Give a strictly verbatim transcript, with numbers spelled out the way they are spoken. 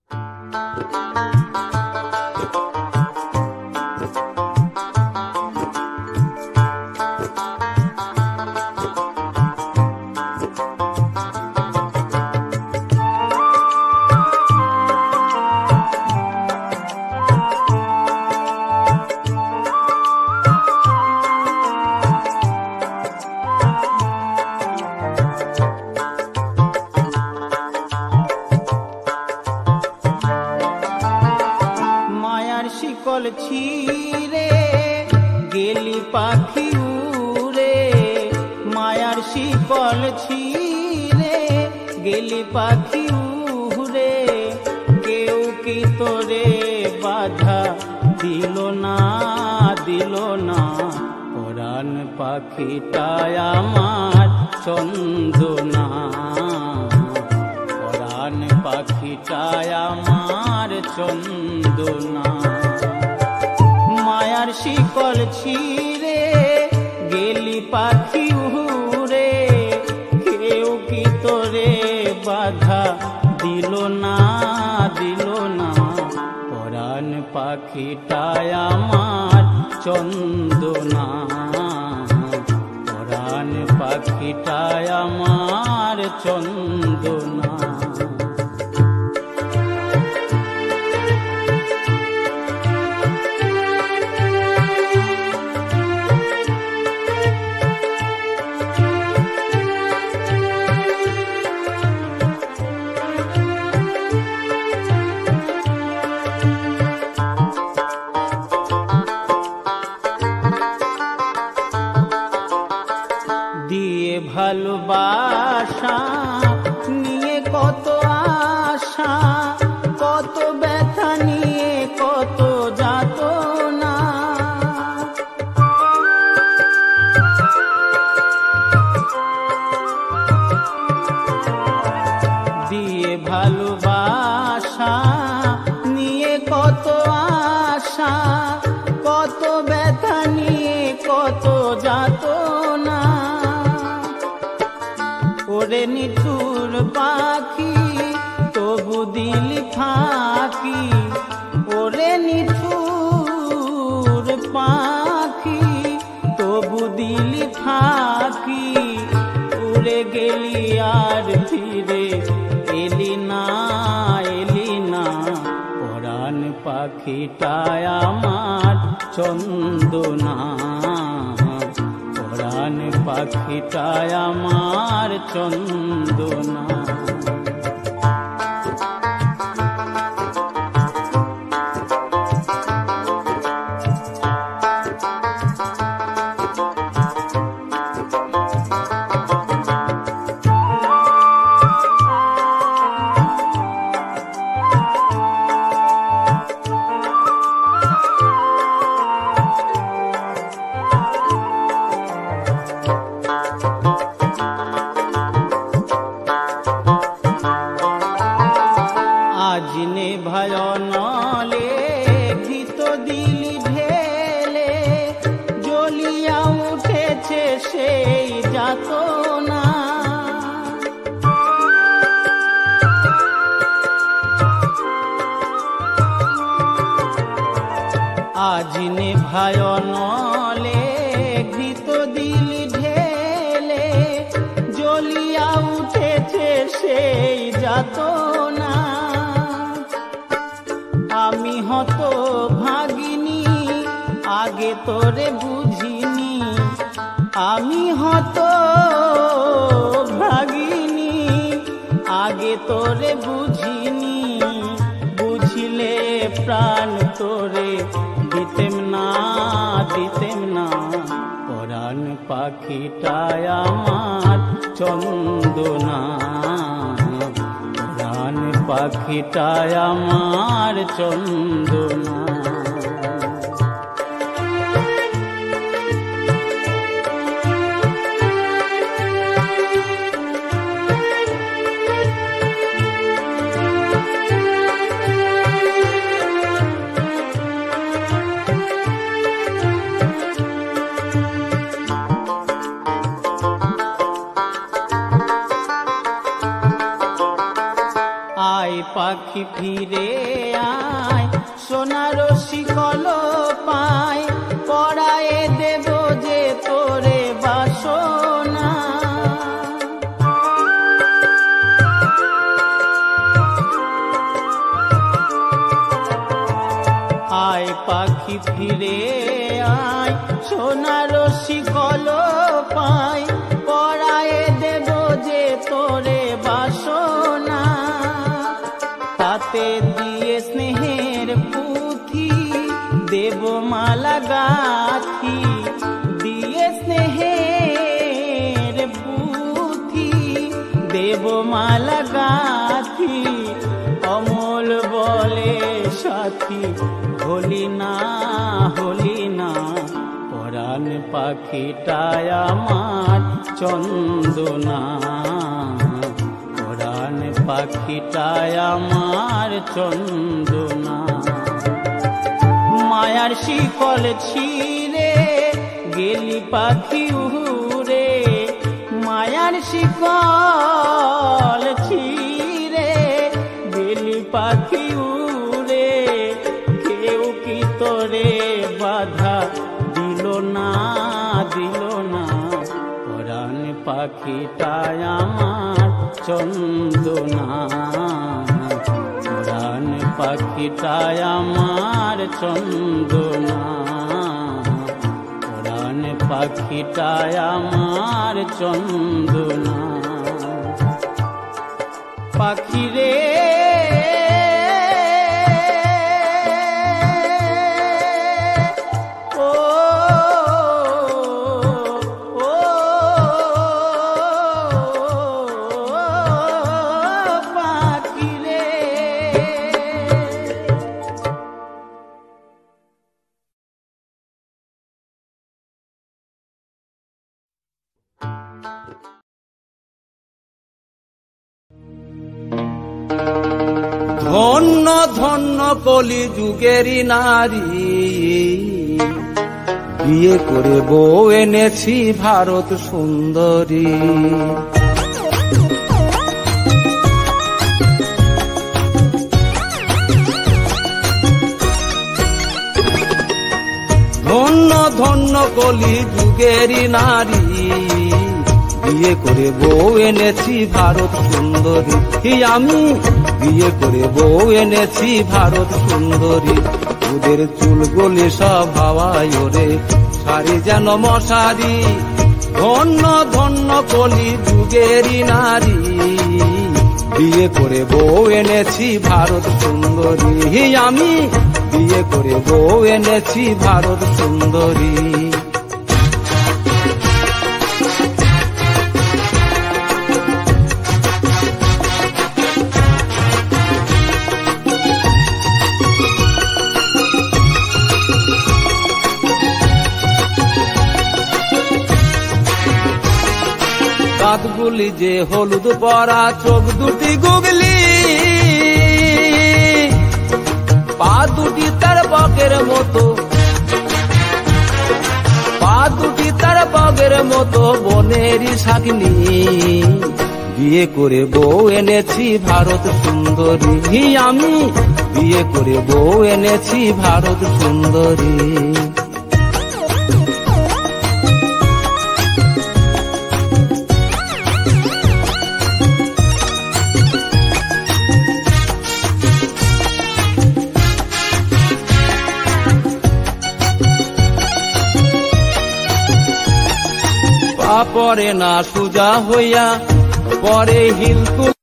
শিকল ছিঁড়ে গেলি পাখি উড়ে, মায়ার শিকল ছিঁড়ে গেলি পাখি উড়ে, কেউ কি তোরে বাধা দিল না দিল না, পরাণ পাখিটায় আমার চন্দনা, পরাণ পাখিটায় আমার চন্দনা। মায়ার শিকল ছিঁড়ে গেলি পাখি উড়ে, কেউ কি তোরে বাধা দিল না দিল না, পরাণ পাখিটায় আমার চন্দনা, পরাণ পাখিটায় আমার চন্দনা। দিয়ে ভালোবাসা নিয়ে কত আশা, কত ব্যথা নিয়ে কত যাতনা, দিয়ে ভালোবাসা নিয়ে কত আশা, কত ব্যথা নিয়ে কত যাতনা, ওরে নিঠুর পাখি তবু দিলি ফাঁকি, ওরে নিঠুর পাখি তবু দিলি ফাঁকি, উড়ে গেলি আর ফিরে এলি না এলি না, পরাণ পাখিটায় আমার চন্দনা, পরাণ পাখিটায় আমার চন্দনা। আজিনে ভয়নলে ঘিত দিলি ঢেলে, জ্বলিয়া উঠেছে সেই যাতনা, আজিনে ভয়নলে ঘিত দিলি ঢেলে, জ্বলিয়া উঠেছে সেই যাতনা, আমি হত ভাগিনী আগে তোরে বুঝিনি, আমি হত ভাগিনী আগে তোরে বুঝিনি, বুঝিলে প্রাণ তোরে দিতেম না দিতেম না, পরাণ পাখিটায় আমার চন্দনা, পরাণ পাখিটায় আমার চন্দনা। আয় পাখি পাখি ফিরে আয়, সোনার শিকল পায়, পরায়ে দেব যে তোরে বাসনা। আয় পাখি ফিরে আয়, সোনার শিকল পায়, পরায়ে দেব যে তোরে বাসনা। হাতে দিয়ে স্নেহের পুঁথি দেব মালা গাথি, দিয়ে স্নেহের পুঁথি দেব মালা গাথি। অমল বলে সাথী হলি না হলি না, পরাণ পাখিটায় আমার চন্দনা। পরাণ পাখিটায় আমার চন্দনা। মায়ার শিকল ছিঁড়ে গেলি পাখি উড়ে, মায়ার শিকল ছিঁড়ে গেলি পাখি উড়ে। কেউ কি তোরে বাধা দিল না দিল না, পরাণ পাখিটায় আমার চন্দনা। পরাণ পাখিটায় আমার চন্দনা। পরাণ পাখিটায় আমার চন্দনা। পাখিরে ধন্য ধন্য কলি যুগেরই নারী, বিয়ে করে বউ এনেছি ভারত সুন্দরী। ধন্য ধন্য কলি যুগেরই নারী, বিয়ে করে বউ এনেছি ভারত সুন্দরী। আমি বিয়ে করে বউ এনেছি ভারত সুন্দরী। ওদের চুল গলে সব হাওয়ায় ওরে, সারি যেন মশারি। ধন্য ধন্য কলি যুগেরই নারী, বিয়ে করে বউ এনেছি ভারত সুন্দরী। আমি বিয়ে করে বউ এনেছি ভারত সুন্দরী। কাঁধগুলি যে হলুদ পরা, চোখ দুটি গুগলি, পা দুটি তার বগের মতো, পা দুটি তার বগের মতো বনেরই শাকিনী। বিয়ে করে বউ এনেছি ভারত সুন্দরী। আমি বিয়ে করে বউ এনেছি ভারত সুন্দরী। পরে না সুজা হইয়া, পরে হিল